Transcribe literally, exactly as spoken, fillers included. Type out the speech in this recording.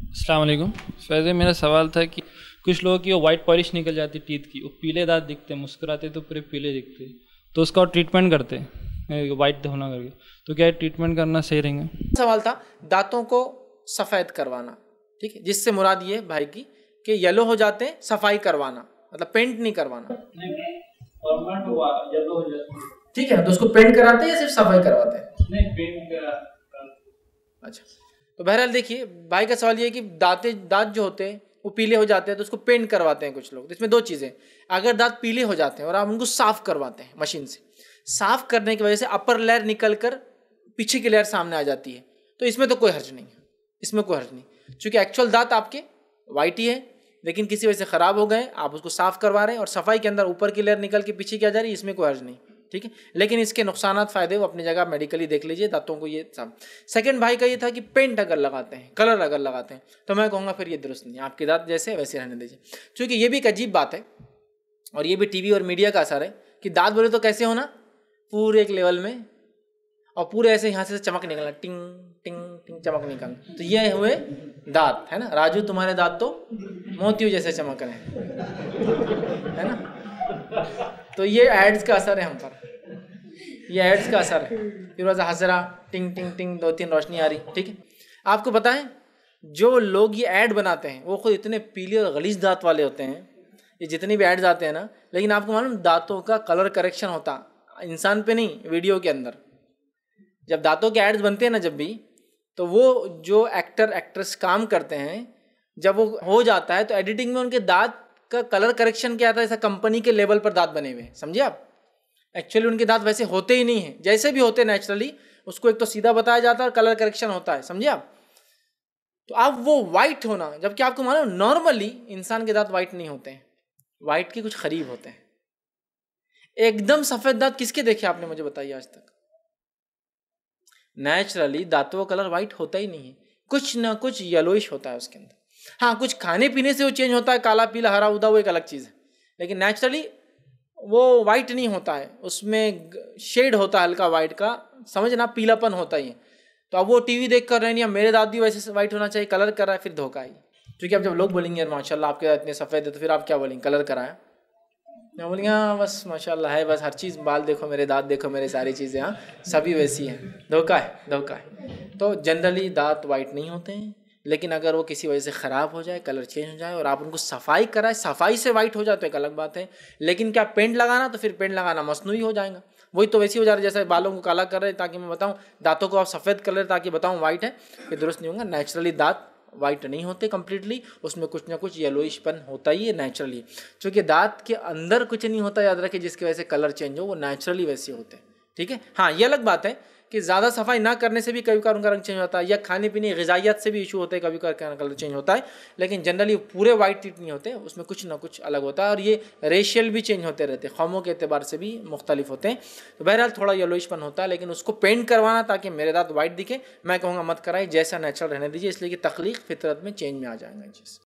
अस्सलाम वालेकुम। फैज़, मेरा सवाल था कि कुछ लोगों की वो वाइट पॉलिश निकल जाती टीथ की, वो पीले दांत दिखते हैं, मुस्कुराते तो पूरे पीले दिखते हैं, तो उसका ट्रीटमेंट करते हैं वाइट होना करके, तो क्या ट्रीटमेंट करना सही रहेगा? सवाल था दांतों को सफ़ेद करवाना, ठीक है, जिससे मुराद ये भाई की कि येलो हो जाते हैं, सफाई करवाना, मतलब पेंट नहीं करवाना। ठीक है, तो उसको पेंट कराते हैं या सिर्फ सफाई करवाते हैं? नहीं, पेंट करा। अच्छा, तो बहरहाल देखिए भाई का सवाल ये है कि दांते दांत जो होते हैं वो पीले हो जाते हैं तो उसको पेंट करवाते हैं कुछ लोग। तो इसमें दो चीज़ें, अगर दांत पीले हो जाते हैं और आप उनको साफ़ करवाते हैं मशीन से, साफ़ करने की वजह से अपर लेयर निकल कर पीछे की लेयर सामने आ जाती है, तो इसमें तो कोई हर्ज नहीं है, इसमें कोई हर्ज नहीं, क्योंकि एक्चुअल दांत आपके वाइट ही है, लेकिन किसी वजह से ख़राब हो गए, आप उसको साफ़ करवा रहे हैं और सफाई के अंदर ऊपर की लेयर निकल के पीछे की आ जा रही है, इसमें कोई हर्ज नहीं, ठीक है। लेकिन इसके नुकसानात फ़ायदे वो अपनी जगह मेडिकली देख लीजिए, दांतों को ये सब। सेकंड भाई का ये था कि पेंट अगर लगाते हैं, कलर अगर लगाते हैं, तो मैं कहूँगा फिर ये दुरुस्त नहीं, आपके दांत जैसे वैसे रहने दीजिए, क्योंकि ये भी एक अजीब बात है और ये भी टीवी और मीडिया का असर है कि दांत बोले तो कैसे होना, पूरे एक लेवल में और पूरे ऐसे यहाँ से चमक निकलना, टिंग टिंग टिंग चमक निकलना, तो ये हुए दांत, है ना। राजू तुम्हारे दांत तो मोतियों जैसे चमक रहे हैं, है ना। तो ये एड्स का असर है हम पर, ये एड्स का असर है। फिर वजह हजरा टिंग टिंग टिंग दो तीन रोशनी आ रही, ठीक है। आपको पता है जो लोग ये ऐड बनाते हैं वो खुद इतने पीले और गलीज दांत वाले होते हैं, ये जितनी भी एड्स आते हैं ना, लेकिन आपको मालूम दांतों का कलर करेक्शन होता इंसान पे नहीं, वीडियो के अंदर। जब दांतों के एड्स बनते हैं ना, जब भी, तो वो जो एक्टर एक्ट्रेस काम करते हैं, जब वो हो जाता है तो एडिटिंग में उनके दांत का कलर करेक्शन क्या आता है, ऐसा कंपनी के लेवल पर दांत बने हुए हैं, समझे आप। एक्चुअली उनके दांत वैसे होते ही नहीं हैं, जैसे भी होते नेचुरली उसको एक तो सीधा बताया जाता है और कलर करेक्शन होता है, समझे आप। तो आप वो वाइट होना, जबकि आपको मालूम नॉर्मली इंसान के दांत वाइट नहीं होते हैं, वाइट के कुछ करीब होते हैं। एकदम सफेद दांत किसके देखे आपने, मुझे बताइए आज तक। नेचुरली दांतों का कलर वाइट होता ही नहीं है, कुछ ना कुछ येलोइश होता है उसके अंदर। हाँ, कुछ खाने पीने से वो चेंज होता है, काला पीला हरा उदा, वो एक अलग चीज़ है, लेकिन नेचुरली वो वाइट नहीं होता है, उसमें शेड होता है हल्का वाइट का, समझना, पीलापन होता ही है। तो अब वो टीवी देख कर रहे हैं, मेरे दांत भी वैसे वाइट होना चाहिए, कलर कर रहा है, फिर धोखा ही। क्योंकि अब जब लोग बोलेंगे यार माशाल्लाह आपके दांत इतने सफ़ेद है, तो फिर आप क्या बोलेंगे, कलर कराया। मैं बोलेंगे हाँ बस माशाल्लाह है, बस हर चीज़, बाल देखो मेरे, दांत देखो मेरे, सारी चीज़ें हाँ सभी वैसी हैं। धोखा है, धोखा है। तो जनरली दांत वाइट नहीं होते हैं, लेकिन अगर वो किसी वजह से ख़राब हो जाए, कलर चेंज हो जाए और आप उनको सफाई कराए, सफाई से वाइट हो जाए तो एक अलग बात है। लेकिन क्या पेंट लगाना, तो फिर पेंट लगाना मसनूई हो जाएगा, वही तो वैसी हो जा रहा है जैसे बालों को काला कर रहे हैं ताकि मैं बताऊं, दांतों को आप सफ़ेद कर रहे ताकि बताऊं वाइट है, ये दुरुस्त नहीं होगा। नेचुरली दांत वाइट नहीं होते कम्प्लीटली, उसमें कुछ ना कुछ येलोइशपन होता ही है नेचुरली, क्योंकि दांत के अंदर कुछ नहीं होता, याद रखें, जिसकी वजह से कलर चेंज हो, वो नेचुरली वैसे होते हैं, ठीक है। हाँ, ये अलग बात है कि ज़्यादा सफाई ना करने से भी कभी कभार उनका रंग चेंज होता है, या खाने पीने ग़िज़ाइयत से भी इशू होते हैं, कभी कभार कलर चेंज होता है, लेकिन जनरली पूरे वाइट टीथ नहीं होते, उसमें कुछ ना कुछ अलग होता है। और ये रेशियल भी चेंज होते रहते हैं, कौमों के अतबार से भी मुख्तलिफ होते हैं। तो बहरहाल थोड़ा येलोइशपन होता है, लेकिन उसको पेंट करवाना ताकि मेरे दांत वाइट दिखे, मैं कहूँगा मत कराइए, जैसा नेचुरल रहने दीजिए, इसलिए कि तख्लीक फितरत में चेंज में आ जाएगा चीज़।